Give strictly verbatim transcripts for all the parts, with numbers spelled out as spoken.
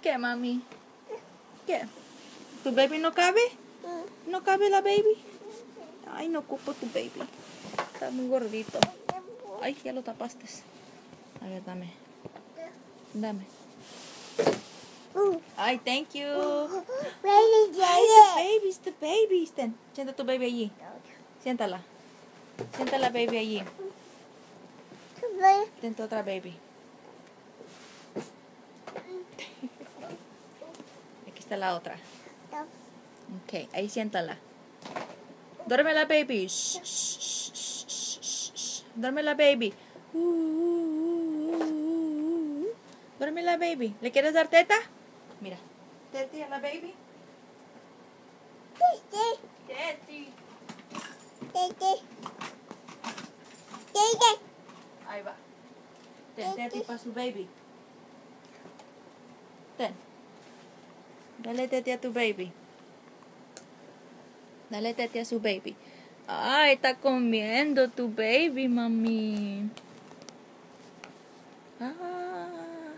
¿Qué, mami? ¿Qué? ¿Tu baby no cabe? ¿No cabe la baby? Ay, no ocupo tu baby. Está muy gordito. Ay, ya lo tapaste. A ver, dame. Dame. Ay, thank you. Ay, the babies, the babies. Ten, sienta tu baby allí. Siéntala. Siéntala, baby, allí. Sienta otra baby. Aquí está la otra. Ok, ahí siéntala. Duerme la baby. Shh, shh, shh, shh, shh, shh. Duerme la baby. Uh, uh, uh, uh, uh. Duerme la baby. ¿Le quieres dar teta? Mira. Teti a la baby. Teti. Ahí va. Ten teti para su baby. Ten. Dale teti a tu baby. Dale teti a su baby. Ay, está comiendo tu baby, mami. Ah.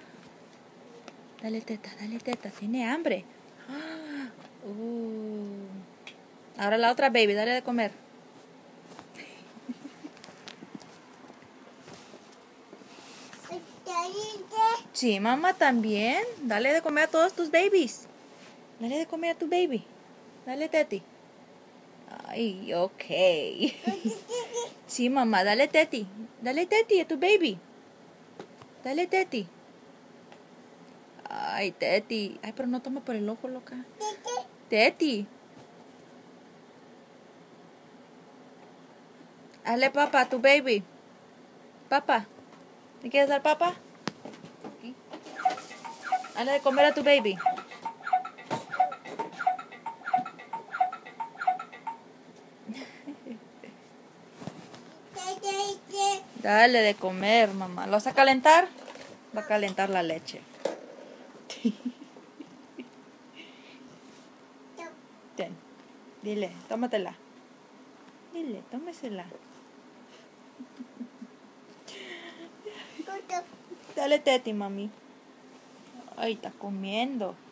Dale teta, dale teta. Tiene hambre. Ah. Uh. Ahora la otra baby, dale de comer. Sí, mamá también. Dale de comer a todos tus babies. Dale de comer a tu baby. Dale teti. Ay, ok. Sí, mamá, dale teti. Dale teti a tu baby. Dale teti. Ay, teti. Ay, pero no toma por el ojo, loca. Teti. Dale papa a tu baby. Papa. ¿Le quieres dar papa? Aquí. Dale de comer a tu baby. Dale de comer, mamá. ¿Lo vas a calentar? Va a calentar la leche. Ten. Dile, tómatela. Dile, tómesela. Dale teti, mami. Ay, está comiendo.